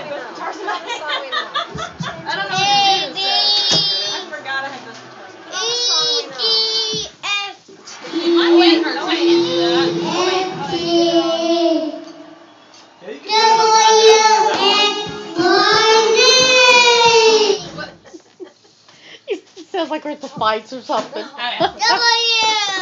ghost guitars in my hand. I don't know what to do. I forgot I had ghost guitars. I'm waiting for her. No, I can't do that. It sounds like we're at the fights or something. Oh, yeah.